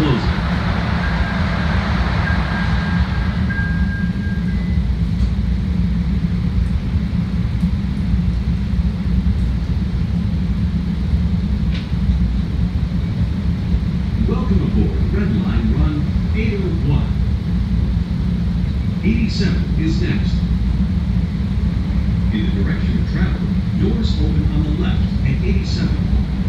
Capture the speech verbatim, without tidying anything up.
closing. Welcome aboard Red Line Run eight oh one. eighty-seven is next. In the direction of travel, doors open on the left at eighty-seven.